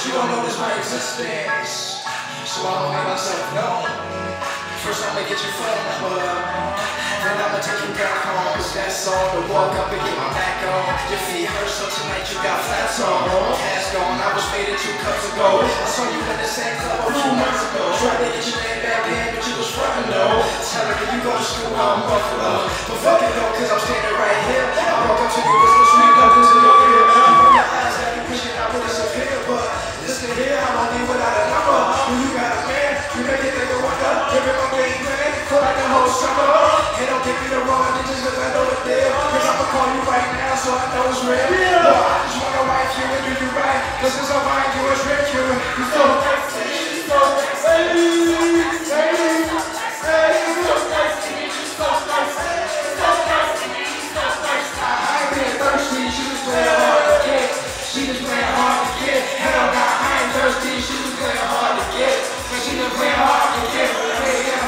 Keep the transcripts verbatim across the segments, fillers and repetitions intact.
You don't notice my existence, so I'ma make myself known. First I'ma get your phone number, then I'ma take you back home. Cause that's all to walk up and get my back on. Your feet hurt so tonight you got flats on. Cash gone, I was faded two cups ago. I saw you in the same club a few months ago. Tried to get your name back in, but you was frontin' though. Tell her that you go to school out in Buffalo. But fuck it though, cause I'm standing right here. I walk up to you, whisper sweet nothing to your ear. You from your eyes that you pushing out with us up here. But listen here, I'm on you without a number. When you got a man, you make it think of wonder. Give it my game plan, for like the whole summer. And don't give me the wrong digits cause I know the deal. Cause I'ma call you right now so I know it's real. Yeah. No, I just wanna wife you and do you right. Cause since I find you it's rich, you you so sexy, you so sexy. Hey, hey, so sexy, you so sexy. So sexy, so sexy. I ain't being thirsty, she was playing hard to get. She was playing hard to get. Hell nah, I ain't thirsty, she was playing hard to get. But she was playing hard to get. Hey, yeah.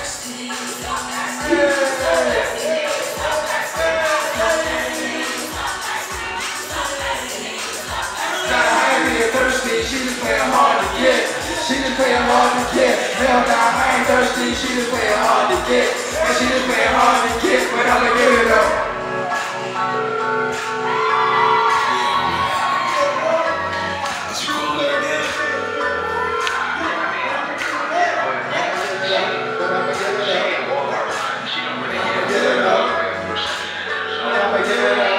She just playing hard to get. She just playing hard to get. Hell nah, I ain't thirsty. She just playing hard to get. And she just playing hard to get. But I'ma get it up. Is you cool with her, man? But I'ma get it up. I'ma get it up. I'ma get it up.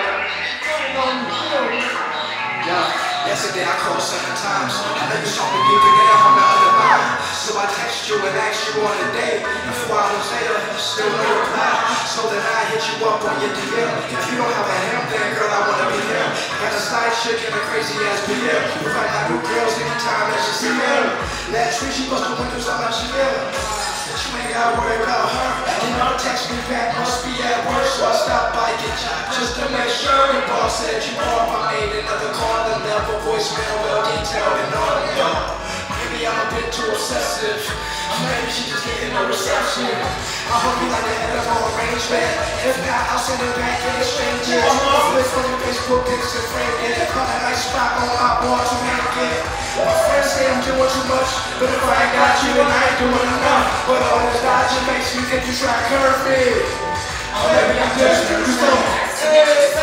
Yesterday I called seven times. I know you saw me get together on the other line. So I text you and asked you on a date. And four hours later, still no reply. So then I hit you up on your D M. If you don't have a him, then girl, I wanna be him. Got a side chick and a crazy ass B M. We find out new girls anytime that you see them. Last week she busted windows out my G M. But you ain't gotta worry about her. And don't text me back, must be at work. So I stopped by get you just to make sure. The boss said you are my maid. Another call and never voicemail, well detailed and all that. Yo, maybe I'm a bit too obsessive. Maybe she just getting no reception. I hope you like the head of our arrangement. If not, I'll send it back in exchanges. I'm with from your Facebook pics and frame it. Got a nice spot on my board to make it. My friends say I'm doing too much, but if I ain't got you, then I ain't doing enough. But all this dodging makes me think you try to curve me. Or maybe I'm just too slow.